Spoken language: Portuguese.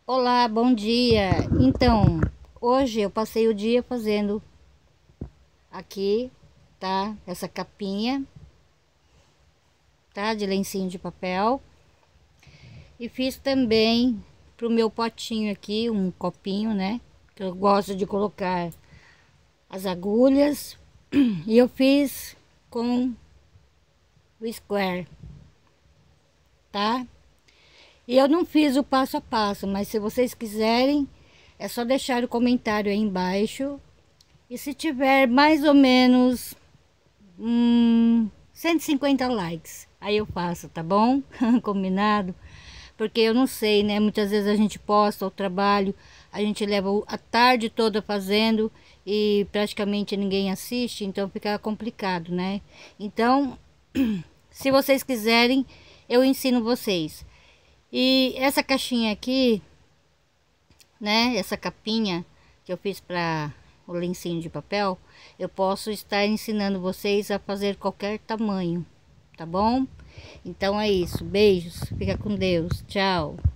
Olá, bom dia. Então, hoje eu passei o dia fazendo aqui, tá? Essa capinha, tá? De lencinho de papel. E fiz também pro meu potinho aqui, um copinho, né? Que eu gosto de colocar as agulhas. E eu fiz com o square, tá? E eu não fiz o passo a passo, mas se vocês quiserem, é só deixar o comentário aí embaixo. E se tiver mais ou menos 150 likes, aí eu faço, tá bom? Combinado? Porque eu não sei, né? Muitas vezes a gente posta o trabalho, a gente leva a tarde toda fazendo e praticamente ninguém assiste, então fica complicado, né? Então, se vocês quiserem, eu ensino vocês. E essa caixinha aqui, né? Essa capinha que eu fiz para o lencinho de papel, eu posso estar ensinando vocês a fazer qualquer tamanho, tá bom? Então é isso, beijos, fica com Deus, tchau.